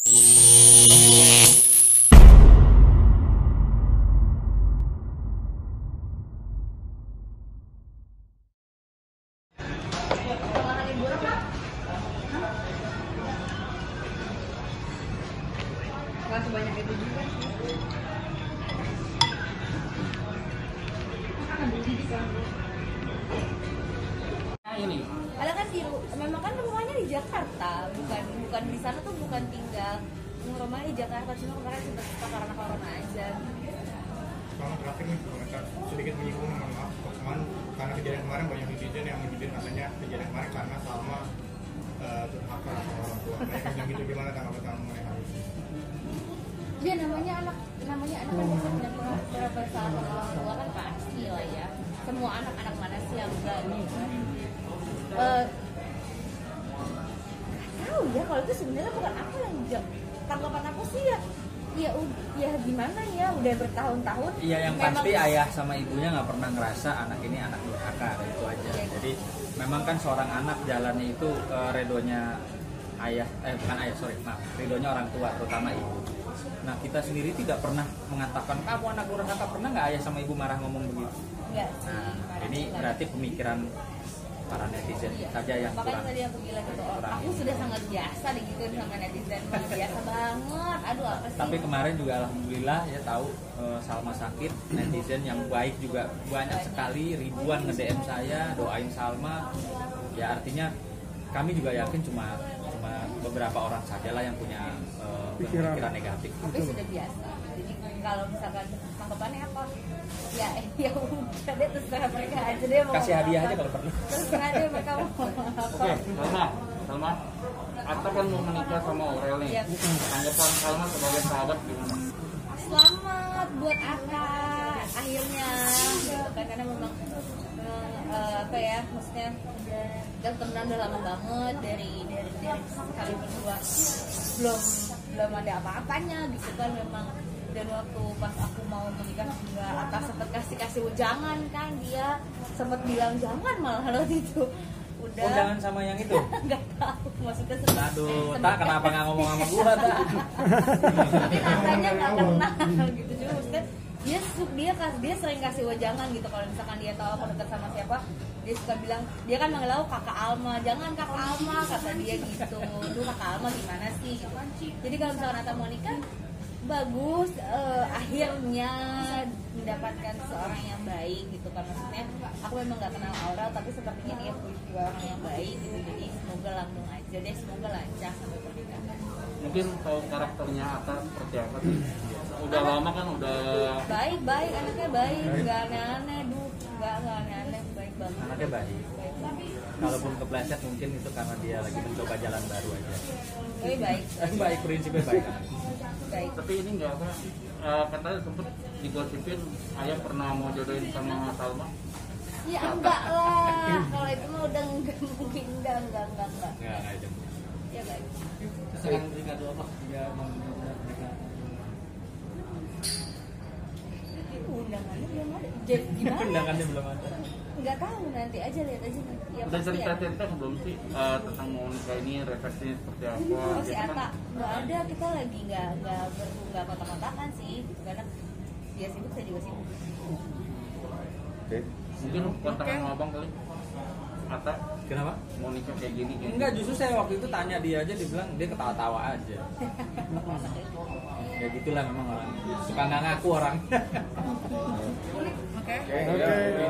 Nggak sebanyak itu juga sih. Nah ini. Ada kan memang kan rumahnya di Jakarta, bukan di sana tuh bukan tinggal. Rumahnya di Jakarta, cuma kemarin sempat suka karena corona aja. Kalau terakhir nih, sedikit menyinggung, mohon maaf, cuman karena kejadian kemarin banyak netizen yang menyebut katanya kejadian kemarin karena Salma durhaka sama orang tua. Banyak yang bilang gitu, gimana tanggapan kamu mengenai hal itu? Dia namanya anak kan biasa punya beberapa salah sama orang tua kan pasti lah ya. Semua anak mana sih yang enggak nih? Tahu ya kalau itu sebenarnya bukan aku yang tanggapan aku sih ya gimana ya, udah bertahun-tahun. Iya, yang pasti ayah sama ibunya nggak pernah ngerasa anak ini anak durhaka, itu aja. Jadi memang kan seorang anak jalannya itu redonya redonya orang tua, terutama ibu. Nah, kita sendiri tidak pernah mengatakan kamu anak durhaka. Pernah nggak ayah sama ibu marah ngomong begitu? Enggak. Nah, ini berarti pemikiran para netizen saja yang makanya kurang. tadi aku bilang gitu, aku sudah sangat biasa digituin sama netizen, biasa banget. Aduh apa sih? Tapi kemarin juga alhamdulillah ya tahu Salma sakit, netizen yang baik juga banyak sekali, ribuan nge-DM saya doain Salma. Ya artinya kami juga yakin cuma beberapa orang saja lah yang punya pikiran negatif. Tapi sudah biasa. Jadi kalau misalkan tanggapannya apa? Ya udah deh, terserah mereka aja deh mau kasih hadiah aja kalau perlu. Terserah deh mereka mau apa. Oke, Salma, Atta kan mau menikah sama Aurel nih. Iya. Tanggapan Salma sebagai sahabat gimana? Selamat buat Atta akhirnya gitu kan, karena memang maksudnya udah temenan udah lama banget dari kali berdua belum ada apa-apanya gitu kan memang. Dan waktu pas aku mau menikah juga Atta sempat kasih ujangan kan, dia sempat bilang jangan malah waktu itu. Udah. Undangan sama yang itu? Nggak tahu maksudnya. Aduh, Tak kenapa nggak ngomong sama gua, Tak? Mungkin Attanya nggak kenal gitu, cuma maksudnya dia sering kasih wejangan gitu kalau misalkan dia tahu aku dekat sama siapa, dia suka bilang, dia kan manggil aku Kakak Alma, jangan Kakak Alma kata dia gitu. Duh Kakak Alma gimana sih gitu. Jadi kalau misalkan Atta mau nikah bagus, akhirnya mendapatkan seorang yang baik gitu kan, maksudnya aku memang nggak kenal Aurel tapi sepertinya dia juga orang yang baik gitu. Jadi semoga langsung aja deh, semoga lancar sampai pernikahan. Mungkin tahu karakternya Atta seperti apa sih? Udah lama kan udah baik anaknya baik, nggak aneh-aneh, nggak aneh-aneh, baik banget. Anaknya baik. Kalaupun kepleset mungkin itu karena dia lagi mencoba jalan baru aja. Tapi baik. Baik, prinsipnya baik. Baik. Tapi ini nggak apa, katanya sempet digosipin ayah pernah mau jodohin sama Salma. Ya enggak lah, kalau itu mah udah enggak mungkin, enggak. Enggak aja. Ya baik. Sekarang juga dua apa? Dia mau mereka. Undangannya belum ada. Jadi gimana? Undangannya belum ada. Enggak tahu, nanti aja lihat aja nanti. Ya, Udah pasti cerita sebelum sih tentang mau nikah ini, refleksinya seperti apa? Oh si Gitu Atta kan. nggak ada, kita lagi nggak kontak-kontakan sih gitu, karena dia sibuk saya juga sibuk. Oke. Mungkin kontak sama abang kali. Atta Kenapa? mau nikah kayak gini kayak Enggak, justru saya waktu itu tanya dia aja, dia bilang dia ketawa-tawa aja. Ya gitulah memang orang suka nggak ngaku orang. Oke. Oke.